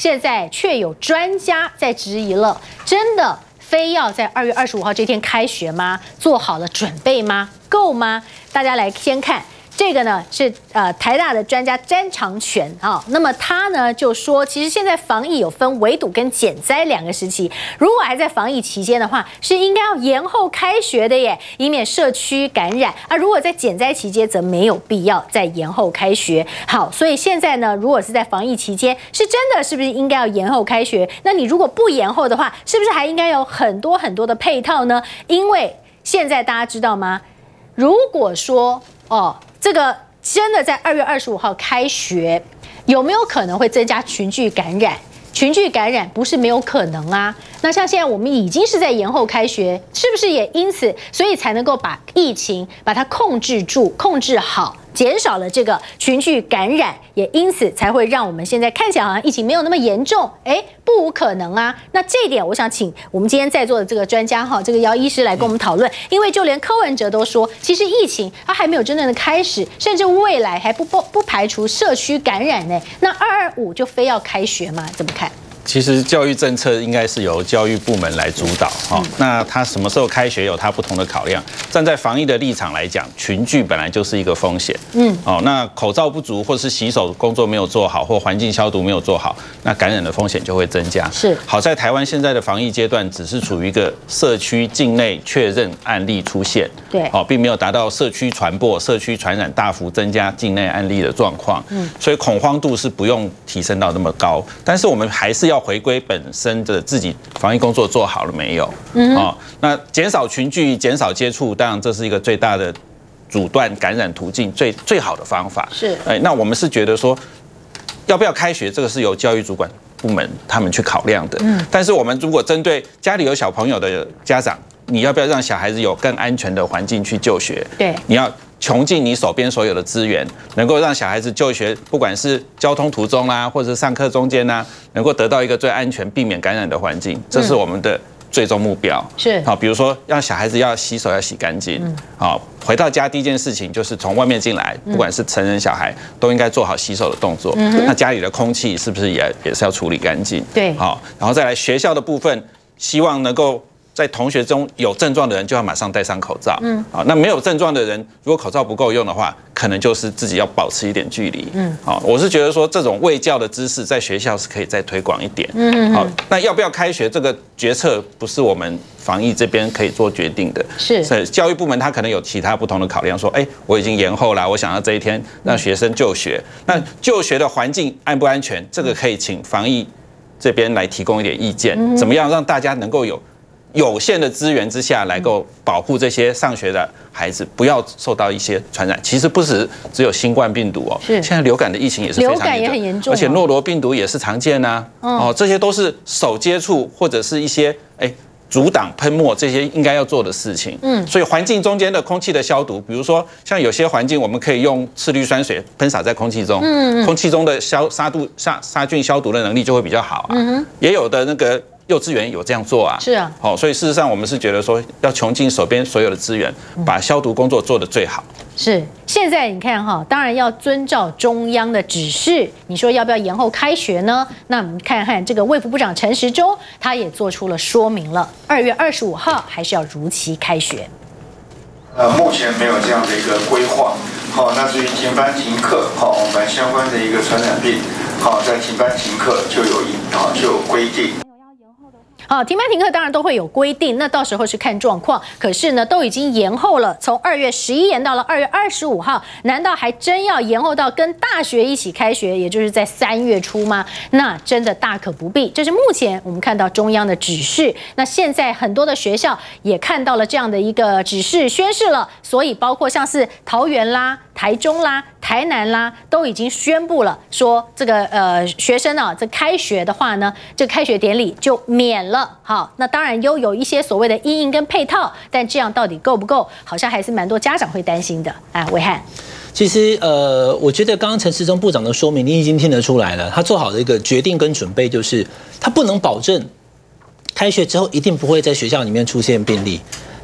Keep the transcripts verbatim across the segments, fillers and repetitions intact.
现在却有专家在质疑了，真的非要在二月二十五号这天开学吗？做好了准备吗？够吗？大家来先看。 这个呢是呃台大的专家詹长全啊，那么他呢就说，其实现在防疫有分围堵跟减灾两个时期，如果还在防疫期间的话，是应该要延后开学的耶，以免社区感染啊。如果在减灾期间，则没有必要再延后开学。好，所以现在呢，如果是在防疫期间，是真的是不是应该要延后开学？那你如果不延后的话，是不是还应该有很多很多的配套呢？因为现在大家知道吗？如果说哦。 这个真的在二月二十五号开学，有没有可能会增加群聚感染？群聚感染不是没有可能啊。那像现在我们已经是在延后开学，是不是也因此，所以才能够把疫情把它控制住、控制好，减少了这个群聚感染，也因此才会让我们现在看起来好像疫情没有那么严重。哎，不无可能啊。那这一点，我想请我们今天在座的这个专家哈，这个姚医师来跟我们讨论，因为就连柯文哲都说，其实疫情它还没有真正的开始，甚至未来还不不不排除社区感染呢。那二二五就非要开学吗？怎么看？ 其实教育政策应该是由教育部门来主导哈、哦。那他什么时候开学有他不同的考量。站在防疫的立场来讲，群聚本来就是一个风险。嗯，哦，那口罩不足，或是洗手工作没有做好，或环境消毒没有做好，那感染的风险就会增加。是，好在台湾现在的防疫阶段只是处于一个社区境内确认案例出现，对，哦，并没有达到社区传播、社区传染大幅增加境内案例的状况。嗯，所以恐慌度是不用提升到那么高，但是我们还是要 要回归本身的自己防疫工作做好了没有？嗯，哦，那减少群聚、减少接触，当然这是一个最大的阻断感染途径最最好的方法。是，哎，那我们是觉得说，要不要开学，这个是由教育主管部门他们去考量的。嗯，但是我们如果针对家里有小朋友的家长，你要不要让小孩子有更安全的环境去就学？对，你要 穷尽你手边所有的资源，能够让小孩子就学，不管是交通途中啦，或者是上课中间啦，能够得到一个最安全、避免感染的环境，这是我们的最终目标。是好，比如说让小孩子要洗手要洗干净。好，回到家第一件事情就是从外面进来，不管是成人小孩，都应该做好洗手的动作。那家里的空气是不是也也是要处理干净？对，好，然后再来学校的部分，希望能够 在同学中有症状的人就要马上戴上口罩，嗯，好，那没有症状的人，如果口罩不够用的话，可能就是自己要保持一点距离，嗯，好，我是觉得说这种卫教的知识在学校是可以再推广一点，嗯，好，那要不要开学这个决策不是我们防疫这边可以做决定的，是，所以教育部门他可能有其他不同的考量，说，哎，我已经延后了，我想要这一天让学生就学，那就学的环境安不安全，这个可以请防疫这边来提供一点意见，怎么样让大家能够有 有限的资源之下，来够保护这些上学的孩子，不要受到一些传染。其实不是只有新冠病毒哦，是现在流感的疫情也是非常严重，流感也很严重，而且诺罗病毒也是常见呐。哦，这些都是手接触或者是一些哎阻挡喷墨这些应该要做的事情。嗯，所以环境中间的空气的消毒，比如说像有些环境我们可以用次氯酸水喷洒在空气中，嗯，空气中的消杀毒杀杀菌消毒的能力就会比较好啊。嗯，也有的那个 幼稚园有这样做啊，是啊，好，所以事实上我们是觉得说，要穷尽手边所有的资源，把消毒工作做得最好。是，现在你看哈，当然要遵照中央的指示。你说要不要延后开学呢？那我们看看这个卫福部长陈时中，他也做出了说明了，二月二十五号还是要如期开学。 呃，目前没有这样的一个规划。好，那至于停班停课，好，我们相关的一个传染病，好，在停班停课就有一啊就有规定。 好，停班停课当然都会有规定，那到时候是看状况。可是呢，都已经延后了，从二月十一延到了二月二十五号，难道还真要延后到跟大学一起开学，也就是在三月初吗？那真的大可不必。这是目前我们看到中央的指示。那现在很多的学校也看到了这样的一个指示宣示了，所以包括像是桃园啦、台中啦、台南啦，都已经宣布了说这个呃学生啊，这开学的话呢，这个开学典礼就免了。 好，那当然又有一些所谓的因应跟配套，但这样到底够不够？好像还是蛮多家长会担心的。啊，伟汉， 其实呃，我觉得刚刚陈时中部长的说明，你已经听得出来了，他做好的一个决定跟准备，就是他不能保证开学之后一定不会在学校里面出现病例。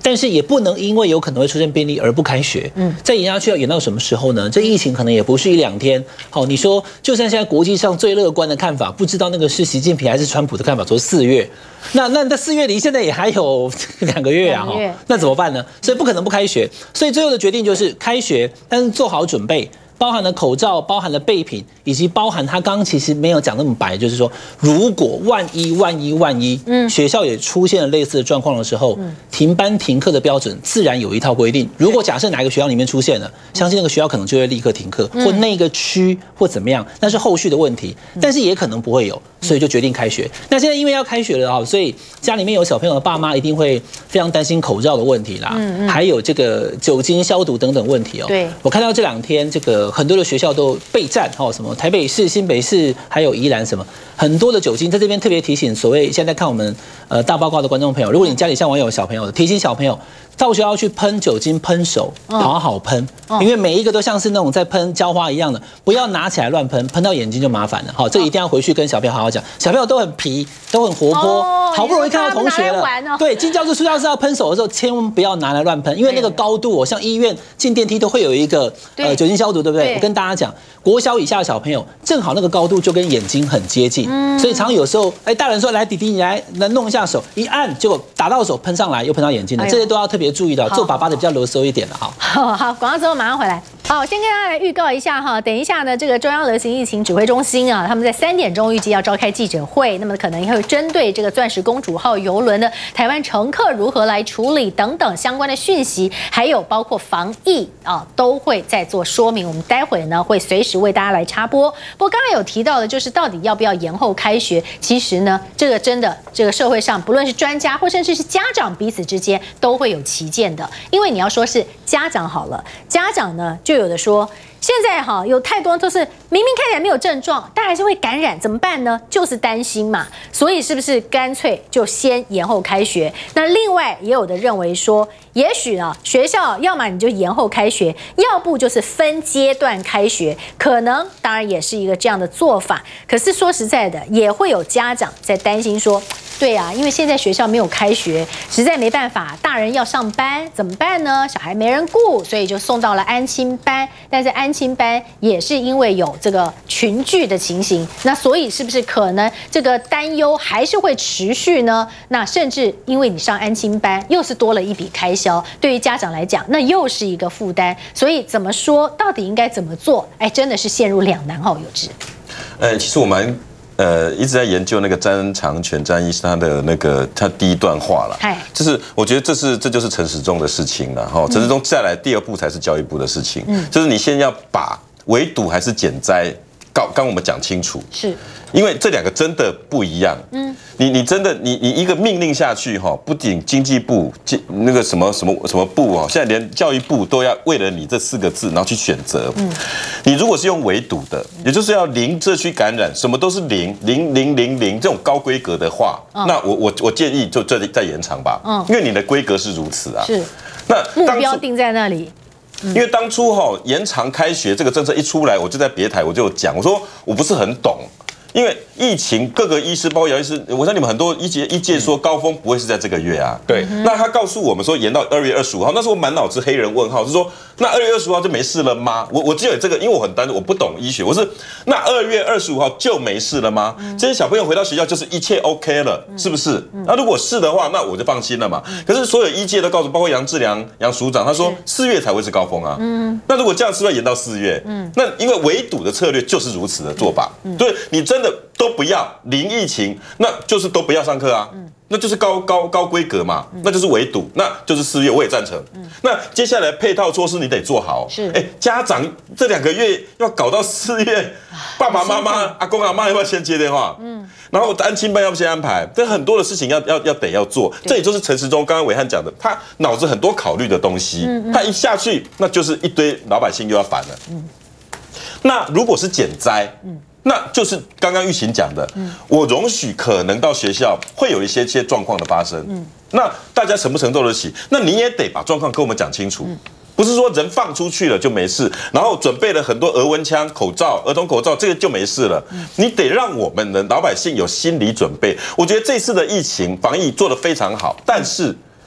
但是也不能因为有可能会出现病例而不开学。嗯，再延下去要延到什么时候呢？这疫情可能也不是一两天。好，你说就算现在国际上最乐观的看法，不知道那个是习近平还是川普的看法，说四月，那那那四月离现在也还有两个月啊，哈，那怎么办呢？所以不可能不开学。所以最后的决定就是开学，但是做好准备。包含了口罩，包含了备品，以及包含他刚刚其实没有讲那么白，就是说，如果万一万一万一，嗯，学校也出现了类似的状况的时候，嗯，停班停课的标准自然有一套规定。如果假设哪一个学校里面出现了，相信那个学校可能就会立刻停课，或那个区或怎么样，那是后续的问题，但是也可能不会有，所以就决定开学。那现在因为要开学了啊，所以家里面有小朋友的爸妈一定会非常担心口罩的问题啦，嗯嗯，还有这个酒精消毒等等问题哦。对，我看到这两天这个。很多的学校都备战哦，什么台北市、新北市，还有宜兰什么很多的酒精，在这边特别提醒所谓现在看我们呃大报告的观众朋友，如果你家里像我有小朋友的，提醒小朋友到学校去喷酒精喷手，好好喷，因为每一个都像是那种在喷浇花一样的，不要拿起来乱喷，喷到眼睛就麻烦了。好，这一定要回去跟小朋友好好讲。小朋友都很皮，都很活泼，好不容易看到同学了，对，进教室、出教室要喷手的时候，千万不要拿来乱喷，因为那个高度哦，像医院进电梯都会有一个呃酒精消毒，对不对？我跟大家讲，国小以下的小朋友，正好那个高度就跟眼睛很接近，嗯、所以常有时候，哎，大人说来，弟弟你来来弄一下手，一按，结果打到手喷上来，又喷到眼睛了，哎、这些都要特别注意的。做爸爸的比较啰嗦一点的哈。 好，好，广告之后马上回来。好，先跟大家来预告一下哈，等一下呢，这个中央流行疫情指挥中心啊，他们在三点钟预计要召开记者会，那么可能也会针对这个钻石公主号邮轮的台湾乘客如何来处理等等相关的讯息，还有包括防疫啊，都会在做说明。我们待会呢会随时为大家来插播。不过刚才有提到的，就是到底要不要延后开学？其实呢，这个真的，这个社会上不论是专家或甚至是家长彼此之间都会有歧见的，因为你要说是家长好了，家长呢就有的说。现在哈有太多都是明明看起来没有症状，但还是会感染，怎么办呢？就是担心嘛，所以是不是干脆就先延后开学？那另外也有的认为说，也许啊学校要么你就延后开学，要不就是分阶段开学，可能当然也是一个这样的做法。可是说实在的，也会有家长在担心说。对啊，因为现在学校没有开学，实在没办法，大人要上班怎么办呢？小孩没人顾，所以就送到了安亲班。但是安亲班也是因为有这个群聚的情形，那所以是不是可能这个担忧还是会持续呢？那甚至因为你上安亲班，又是多了一笔开销，对于家长来讲，那又是一个负担。所以怎么说，到底应该怎么做？哎，真的是陷入两难哦，有志。 呃，其实我们。呃，一直在研究那个詹长全詹医师他的那个他第一段话了，就是我觉得这是这就是陈时中的事情了哈。陈时中再来第二步才是教育部的事情，嗯，就是你先要把围堵还是减灾，刚刚我们讲清楚，是因为这两个真的不一样，嗯，你你真的你你一个命令下去哈，不仅经济部那个什么什么什么部哦，现在连教育部都要为了你这四个字然后去选择，嗯，你如果是用围堵的，也就是要零社区感染，什么都是零零零零零这种高规格的话，那我我我建议就这再延长吧，嗯，因为你的规格是如此啊，是， 那目标定在那里。 因为当初哈延长开学这个政策一出来，我就在别台我就讲，我说我不是很懂，因为疫情各个医师包括姚医师，我想你们很多医界医界说高峰不会是在这个月啊，对，那他告诉我们说延到二月二十五号，那时候我满脑子黑人问号，是说那二月二十五号就没事了吗？我我只有这个，因为我很担心，我不懂医学，我是那二月二十五号就没事了吗？这些小朋友回到学校就是一切 OK 了，是不是？那如果是的话，那我就放心了嘛。可是所有医界都告诉，包括杨志良杨署长，他说四月才会是高峰啊。嗯，那如果这样是不是要延到四月？嗯，那因为围堵的策略就是如此的做法，对，你真的都不要零疫情，那就是都不要上课啊。那就是高高高规格嘛，那就是围堵，那就是四月，我也赞成。那接下来配套措施你得做好。是，哎，家长这两个月要搞到四月，爸爸妈妈、阿公阿妈要不要先接电话？嗯，然后安亲班要不先安排？这很多的事情要要要得要做。这也就是陈时中刚刚伟汉讲的，他脑子很多考虑的东西，他一下去那就是一堆老百姓又要烦了。嗯，那如果是减灾，嗯。那就是刚刚玉琴讲的，嗯、我容许可能到学校会有一些些状况的发生，嗯、那大家承不承受得起？那你也得把状况跟我们讲清楚，嗯、不是说人放出去了就没事，然后准备了很多额温枪、口罩、儿童口罩，这个就没事了。嗯、你得让我们的老百姓有心理准备。我觉得这次的疫情防疫做得非常好，但是。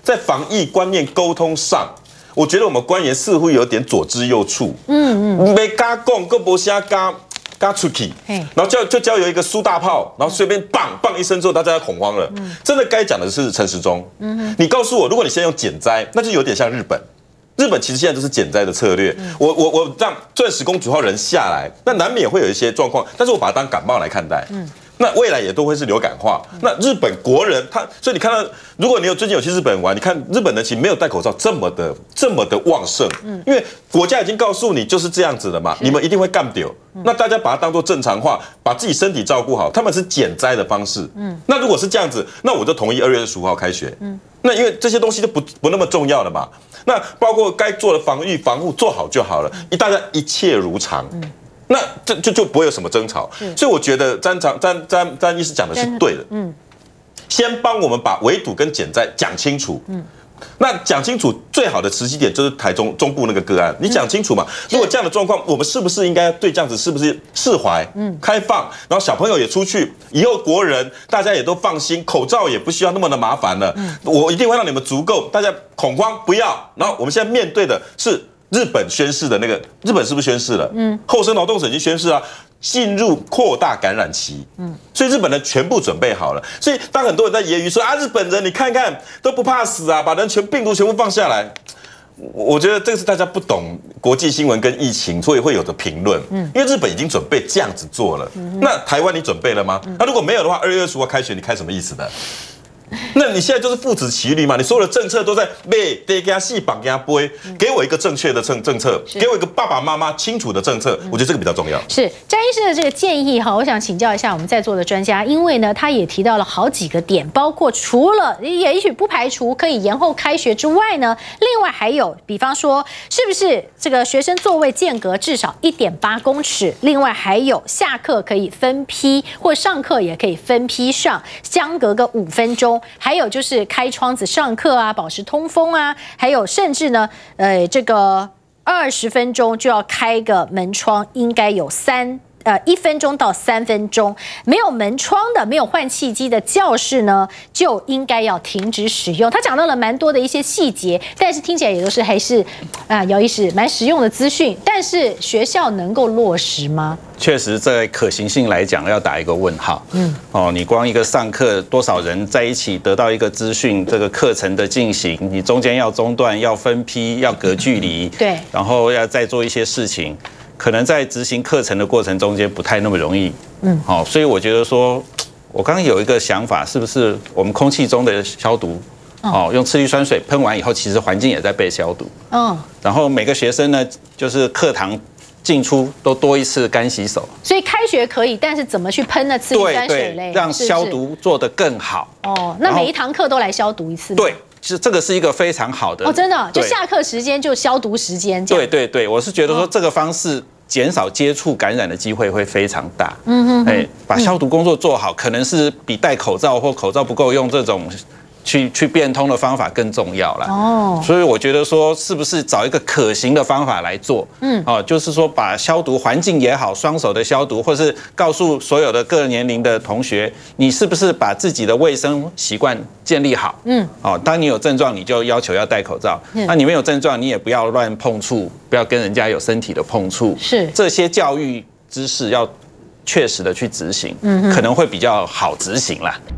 在防疫观念沟通上，我觉得我们官员似乎有点左支右绌。嗯嗯，没加讲，各不瞎加加出去，然后就就交由一个苏大炮，然后随便棒棒一声之后，大家恐慌了。真的该讲的是陈时中。嗯，你告诉我，如果你现在用减灾，那就有点像日本。日本其实现在就是减灾的策略。我我我让钻石公主号人下来，那难免会有一些状况，但是我把它当感冒来看待。嗯。那未来也都会是流感化。那日本国人他，所以你看到，如果你有最近有去日本玩，你看日本人其实没有戴口罩这么的这么的旺盛，因为国家已经告诉你就是这样子的嘛，你们一定会干掉。那大家把它当做正常化，把自己身体照顾好，他们是减灾的方式。嗯，那如果是这样子，那我就同意二月二十五号开学。嗯，那因为这些东西都不不那么重要了嘛。那包括该做的防御防护做好就好了，一大家一切如常。嗯。那这就就不会有什么争吵，所以我觉得詹长詹詹詹医师讲的是对的。嗯，先帮我们把围堵跟减灾讲清楚。嗯，那讲清楚最好的时机点就是台中中部那个个案，你讲清楚嘛。如果这样的状况，我们是不是应该对这样子是不是释怀、嗯，开放，然后小朋友也出去，以后国人大家也都放心，口罩也不需要那么的麻烦了。嗯，我一定会让你们足够，大家恐慌不要。然后我们现在面对的是。日本宣誓的那个，日本是不是宣誓了？嗯，厚生劳动省已经宣誓了，进入扩大感染期。嗯，所以日本人全部准备好了。所以当很多人在揶揄说啊，日本人你看看都不怕死啊，把人全病毒全部放下来。我觉得这个是大家不懂国际新闻跟疫情，所以会有的评论。嗯，因为日本已经准备这样子做了。嗯，那台湾你准备了吗？那如果没有的话，二月二十五号开学，你开什么意思的？那你现在就是父子骑驴嘛？你所有的政策都在被得给他细绑给他背，给我一个正确的政政策，给我一个爸爸妈妈清楚的政策，我觉得这个比较重要。 是詹医师的这个建议哈，我想请教一下我们在座的专家，因为呢，他也提到了好几个点，包括除了也许不排除可以延后开学之外呢，另外还有，比方说是不是这个学生座位间隔至少一点八公尺，另外还有下课可以分批，或上课也可以分批上，相隔个五分钟。还有就是开窗子上课啊，保持通风啊，还有甚至呢，呃，这个二十分钟就要开个门窗，应该有三呃一分钟到三分钟。没有门窗的、没有换气机的教室呢，就应该要停止使用。他讲到了蛮多的一些细节，但是听起来也都是还是啊，姚医师蛮实用的资讯。但是学校能够落实吗？ 确实，在可行性来讲，要打一个问号。嗯，哦，你光一个上课，多少人在一起得到一个资讯，这个课程的进行，你中间要中断、要分批、要隔距离，对，然后要再做一些事情，可能在执行课程的过程中间不太那么容易。嗯，好，所以我觉得说，我刚刚有一个想法，是不是我们空气中的消毒？哦，用次氯酸水喷完以后，其实环境也在被消毒。嗯，然后每个学生呢，就是课堂进出都多一次干洗手， 所以开学可以，但是怎么去喷那次氯酸水类， 让消毒做得更好。 哦，那每一堂课都来消毒一次吗？ 对，其实这个是一个非常好的。 哦，真的，就下课时间就消毒时间。 对对对，我是觉得说这个方式减少接触感染的机会会非常大。嗯哼，哎，把消毒工作做好，可能是比戴口罩或口罩不够用这种。去去变通的方法更重要了哦，所以我觉得说是不是找一个可行的方法来做，嗯，哦，就是说把消毒环境也好，双手的消毒，或是告诉所有的各年龄的同学，你是不是把自己的卫生习惯建立好，嗯，哦，当你有症状，你就要求要戴口罩，那你没有症状，你也不要乱碰触，不要跟人家有身体的碰触，是这些教育知识要确实的去执行，嗯，可能会比较好执行啦。